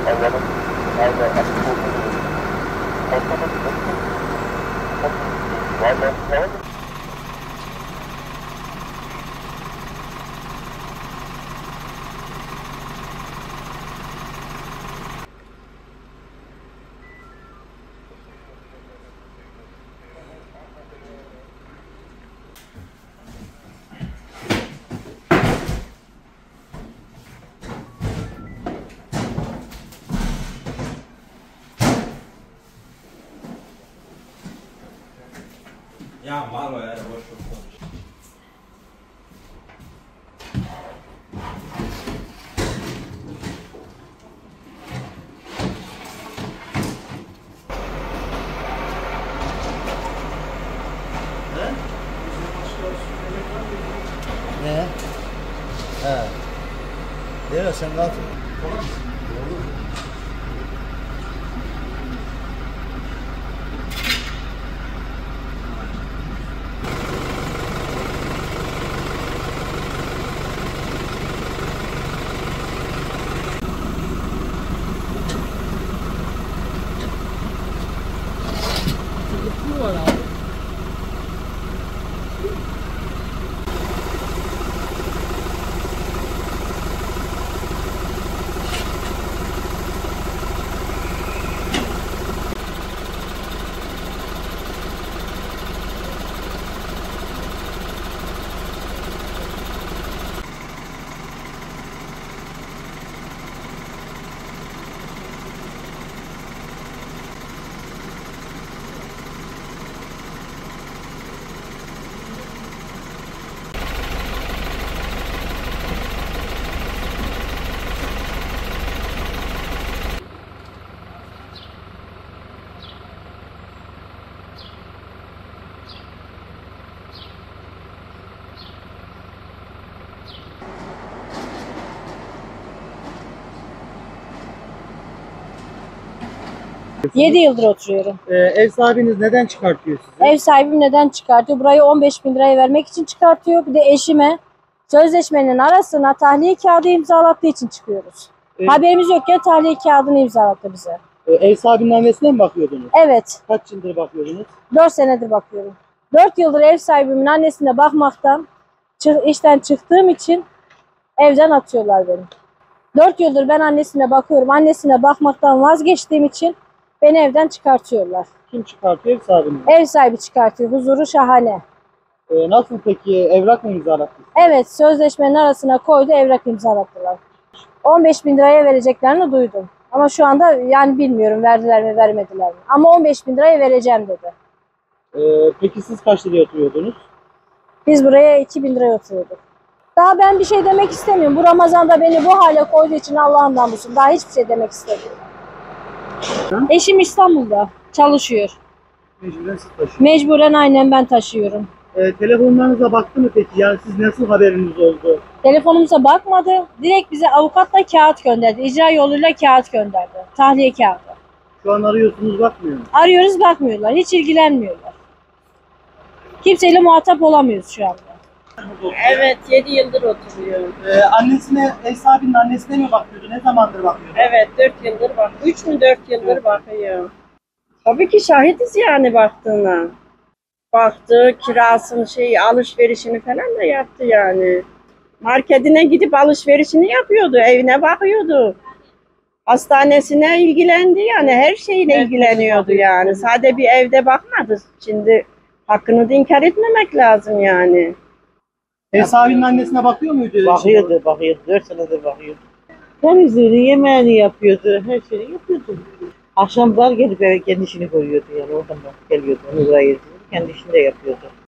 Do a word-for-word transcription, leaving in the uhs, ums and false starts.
Evlerin nerede açık olduğunu ortada var. Ya mal o ya, boş boş konuş. Ne? He. Değil sen kalk. Bu var abi. yedi yıldır oturuyorum. Ee, ev sahibiniz neden çıkartıyor sizi? Ev sahibim neden çıkartıyor? Burayı on beş bin liraya vermek için çıkartıyor. Bir de eşime sözleşmenin arasına tahliye kağıdı imzalattığı için çıkıyoruz. Ee, Haberimiz yokken tahliye kağıdını imzalattı bize. e, ev sahibinin annesine mi bakıyordunuz? Evet, Kaç yıldır bakıyordunuz? dört senedir bakıyorum. dört yıldır ev sahibimin annesine bakmaktan çı- işten çıktığım için evden atıyorlar beni. dört yıldır ben annesine bakıyorum. Annesine bakmaktan vazgeçtiğim için beni evden çıkartıyorlar. Kim çıkartıyor? Ev sahibiniz. Ev sahibi çıkartıyor. Huzuru şahane. Ee, nasıl peki? Evrak mı imzalattınız? Evet, sözleşmenin arasına koydu, evrak imzalattılar. on beş bin liraya vereceklerini duydum. Ama şu anda yani bilmiyorum verdiler mi vermediler mi. Ama on beş bin liraya vereceğim dedi. Ee, peki siz kaç liraya oturuyordunuz? Biz buraya iki bin liraya oturuyorduk. Daha ben bir şey demek istemiyorum. Bu Ramazan'da beni bu hale koyduğu için Allah'ımdan bulsun. Daha hiçbir şey demek istemiyorum. Hı? Eşim İstanbul'da çalışıyor. Mecburen siz taşıyorsunuz. Mecburen aynen ben taşıyorum. Ee, telefonlarınıza baktı mı peki? Yani siz nasıl haberiniz oldu? Telefonumuza bakmadı. Direkt bize avukatla kağıt gönderdi. İcra yoluyla kağıt gönderdi. Tahliye kağıdı. Şu an arıyorsunuz, bakmıyor mu? Arıyoruz bakmıyorlar. Hiç ilgilenmiyorlar. Kimseyle muhatap olamıyoruz şu anda. Evet, yedi yıldır oturuyorum. Ee, annesine, ev sahibinin annesine mi bakıyordu? Ne zamandır bakıyordu? Evet, dört yıldır bak. Üç mü dört yıldır bakıyor. Tabii ki şahidiz yani baktığına. Baktı, kirasını, şey, alışverişini falan da yaptı yani. Marketine gidip alışverişini yapıyordu, evine bakıyordu. Hastanesine ilgilendi yani, her şeyine ilgileniyordu yani. Sadece bir evde bakmadı. Şimdi hakkını da inkar etmemek lazım yani. Ev sahibinin annesine bakıyor muydu? Bakıyordu, bakıyordu. Dört senedir bakıyordu. Temizliğini, yemeğini yapıyordu, her şeyi yapıyordu. Akşamlar gelip eve kendi işini koyuyordu yani oradan bak geliyordu, onu buraya getiriyordu, kendi işini de yapıyordu.